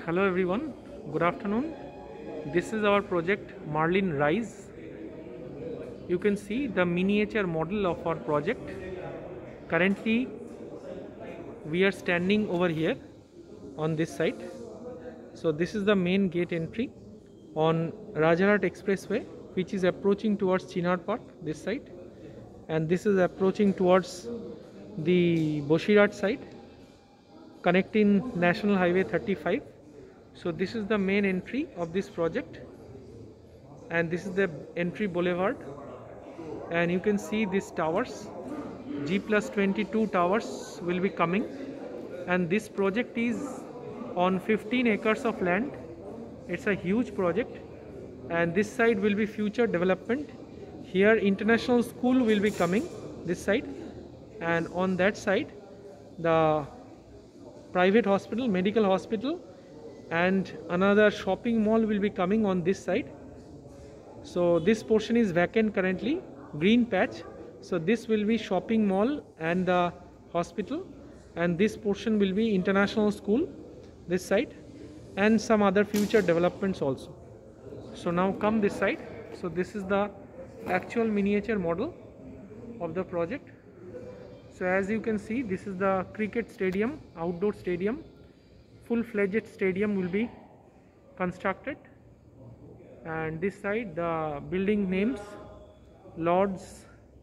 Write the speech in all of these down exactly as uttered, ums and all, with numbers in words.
Hello everyone, good afternoon. This is our project Marlin Rise. You can see the miniature model of our project. Currently we are standing over here on this side. So this is the main gate entry on Rajarhat Expressway, which is approaching towards Chinar Park, this side, and this is approaching towards the Boshirat side, connecting National Highway thirty-five. So this is the main entry of this project, and this is the entry boulevard, and you can see these towers, G plus twenty-two towers will be coming, and this project is on fifteen acres of land. It's a huge project, and this side will be future development. Here international school will be coming this side, and on that side the private hospital, medical hospital, and another shopping mall will be coming on this side. So this portion is vacant currently, green patch. So this will be shopping mall and the hospital, and this portion will be international school this side, and some other future developments also. So now come this side. So this is the actual miniature model of the project. So as you can see, this is the cricket stadium, outdoor stadium. Full-fledged stadium will be constructed, and this side the building names Lords,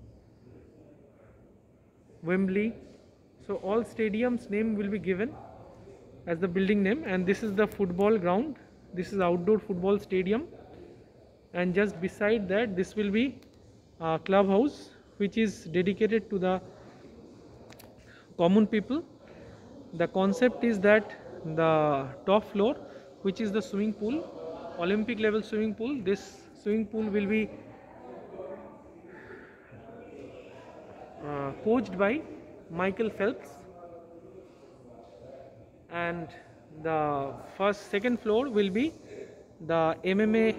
Wembley. So all stadiums name will be given as the building name, and this is the football ground. This is outdoor football stadium, and just beside that this will be a clubhouse which is dedicated to the common people. The concept is that the top floor, which is the swimming pool, Olympic level swimming pool, this swimming pool will be uh, coached by Michael Phelps, and the first second floor will be the M M A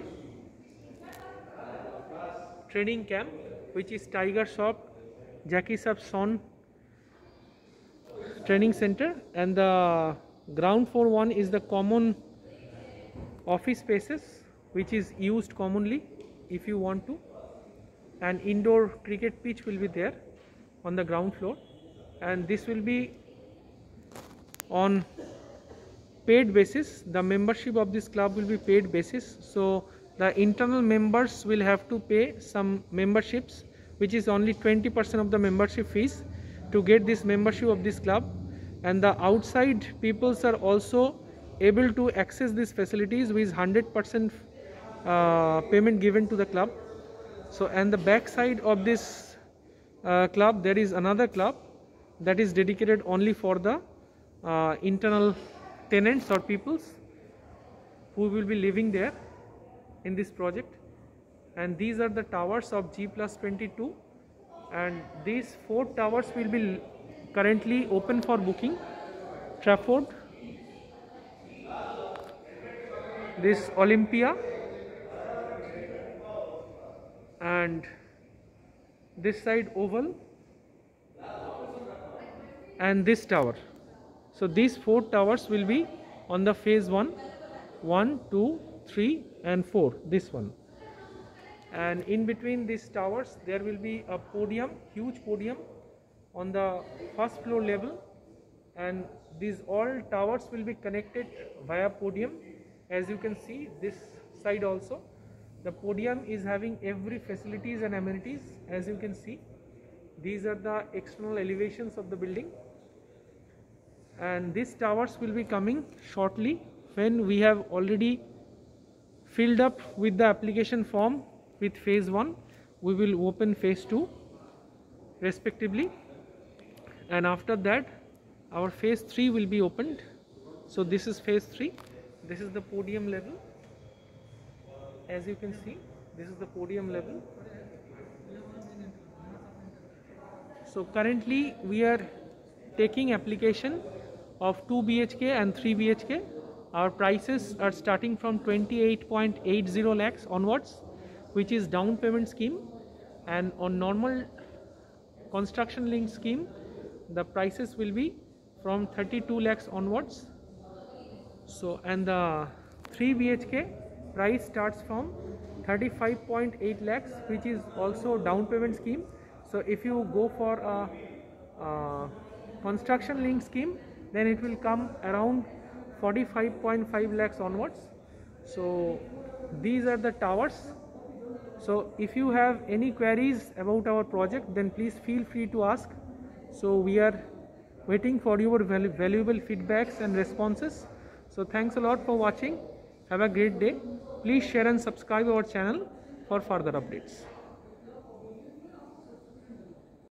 training camp, which is Tiger Shop, Jackie Son training center, and the ground floor one is the common office spaces which is used commonly if you want to, and indoor cricket pitch will be there on the ground floor, and this will be on paid basis. The membership of this club will be paid basis, so the internal members will have to pay some memberships, which is only twenty percent of the membership fees to get this membership of this club, and the outside peoples are also able to access these facilities with one hundred percent uh, payment given to the club. So and the back side of this uh, club there is another club that is dedicated only for the uh, internal tenants or peoples who will be living there in this project, and these are the towers of G plus twenty-two, and these four towers will be currently open for booking. Trafford, this Olympia, and this side Oval, and this tower. So these four towers will be on the phase one, one, two, three, and four. This one, and in between these towers there will be a podium, huge podium on the first floor level, and these all towers will be connected via podium. As you can see this side also, the podium is having every facilities and amenities. As you can see, these are the external elevations of the building, and these towers will be coming shortly when we have already filled up with the application form with phase one. We will open phase two respectively, and after that our phase three will be opened. So this is phase three. This is the podium level. As you can see, this is the podium level. So currently we are taking application of two B H K and three B H K. Our prices are starting from twenty-eight point eight zero lakhs onwards, which is down payment scheme, and on normal construction link scheme the prices will be from thirty-two lakhs onwards. So, and the three B H K price starts from thirty-five point eight lakhs, which is also down payment scheme. So if you go for a, a construction link scheme, then it will come around forty-five point five lakhs onwards. So these are the towers. So if you have any queries about our project, then please feel free to ask. So we are waiting for your valu valuable feedbacks and responses. So thanks a lot for watching. Have a great day. Please share and subscribe our channel for further updates.